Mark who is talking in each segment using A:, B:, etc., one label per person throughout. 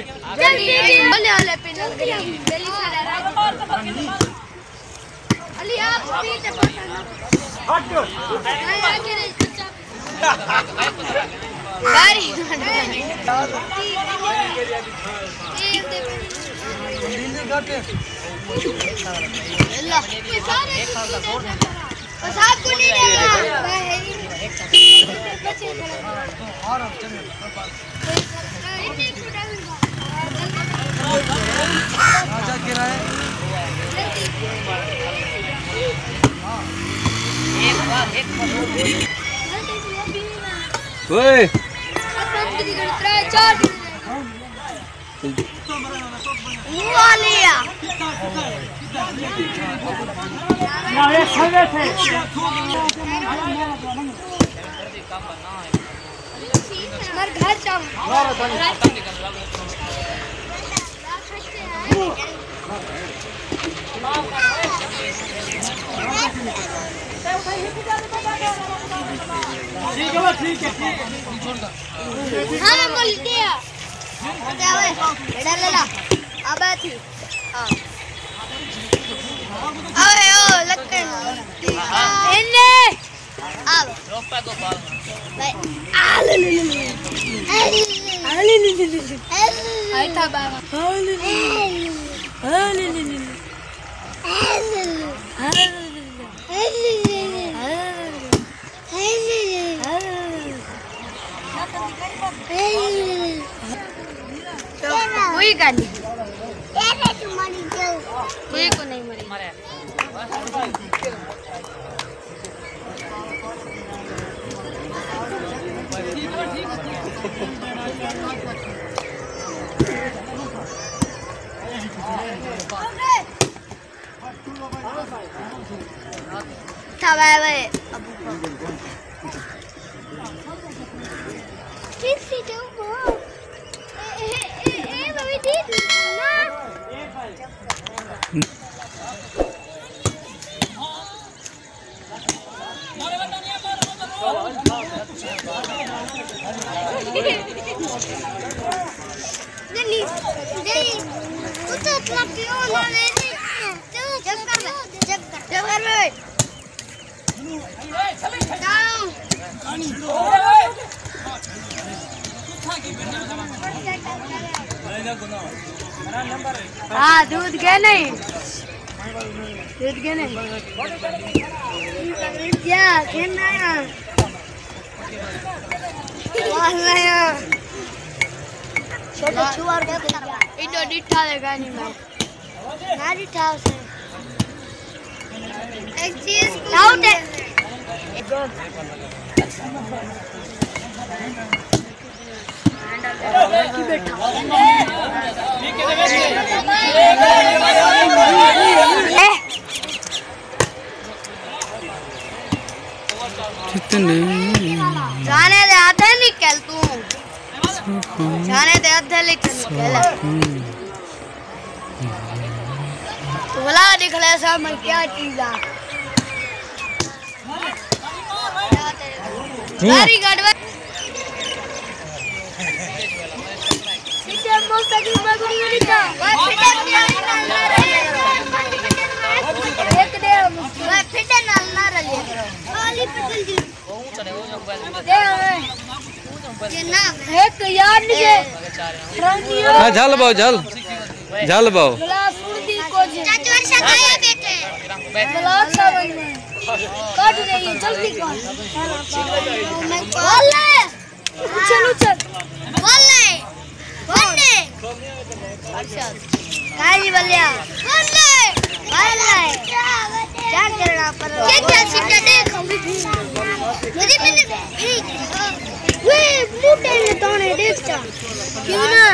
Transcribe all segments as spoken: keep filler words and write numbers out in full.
A: बोले वाले पे लग गई बेली सारा राज अली आप पीछे हट आगे रे चुपचाप गाड़ी दिल्ली घाटे अल्लाह सारे बस आपको नहीं देगा बच्चे और चलो राजा गिरा है एक बार एक ओए वालिया ना ये खड़े थे मर घर जाओ ठीक है ठीक है हां मैं बोल दिया क्या है इधर ले ला अब थी हां ओए ओ लक्कड़ इन्ने अब रोका दो बाल भाई आले ले ले आले ले ले आई था बाबा आले ले आले ले ले आले आले कोई का नहीं कोई को नहीं मरी था भाई अब किस से तो वो ए ए ए बाबी दी ना नहीं नहीं तू तो क्लब क्यों ना ले चल जब कर जब कर जब कर बे जाओ हाँ दूध के नहीं दूध के नहीं क्या खेलना है छोटे छुआर इधर डिठा लेगा नहीं मैं ना डिठा उसे एक चीज आउट है जाने दे आधे निकल तू जाने दे आधे निकल बोला निकले सब मैं क्या चीज आ गाड़ी गाड़वा सीधे मस्त की बगड़ी में निकल एक दे मैं फिटे नाल ना रले खाली पटल जी दे ये ना एक यार नहीं हां
B: झल बाओ झल झल बाओ
A: ग्लास उर्दी को चाचा वर्षा खाया बेटे ब्लॉक सब काट रही जल्दी कर बोल ले चलो चल बोल ले बोल ले अच्छा काली बलिया बोल ले बोल ले क्या करना पर क्या क्या सीटा देख मुझे मैंने वे मोटे ने तोने देखता क्यों ना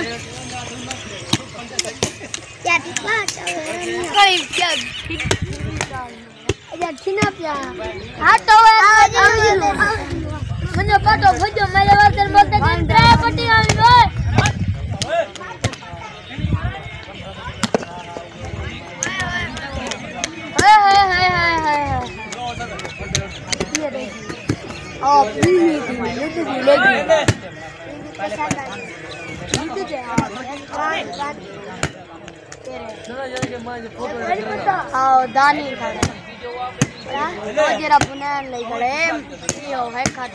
A: क्या बात है कहीं क्या यार छिना पिया हाटो है મને પાટો ભજો મેલે વાતર બોલતે કેમ ટ્રાય પટી આવી ઓય હાય હાય હાય હાય હાય ये देखिए ओ प्लीज ले ले ले आओ दानी खड़े ओ जरा बुनान लई खड़े यो है खाट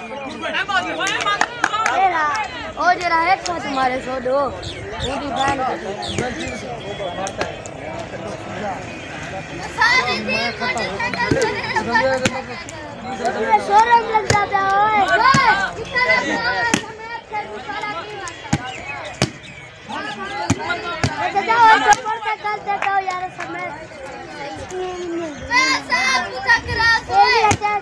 A: मेरा ओ जरा है खाट मारे सो दो मेरी बहन सारे दिन मोटरसाइकिल ये शोरूम लग जाता है कितना अच्छा जाओ ऊपर का कर देता हूं यार समय पैसा पूछा करा सोए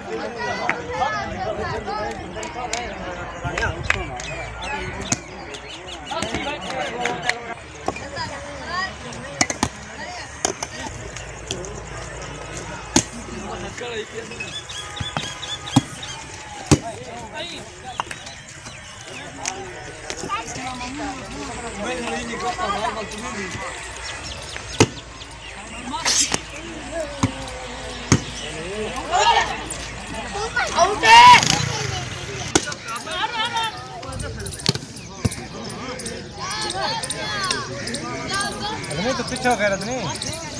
C: नहीं तो पीछे कह रहा नहीं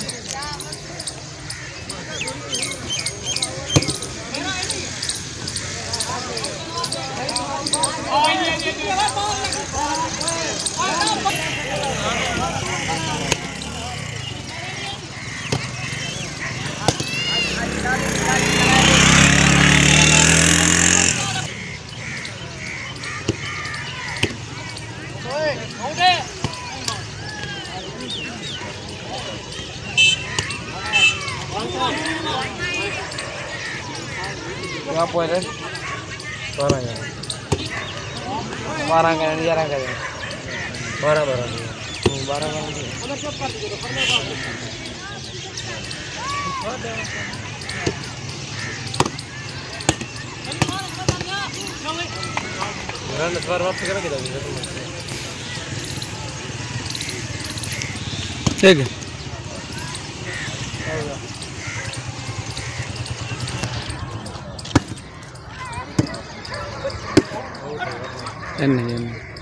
C: क्या पॉइंट है बारह यार बारह का नहीं ग्यारह का बारह बारह बारह रन बार वापस करा के
B: ठीक है नहीं नहीं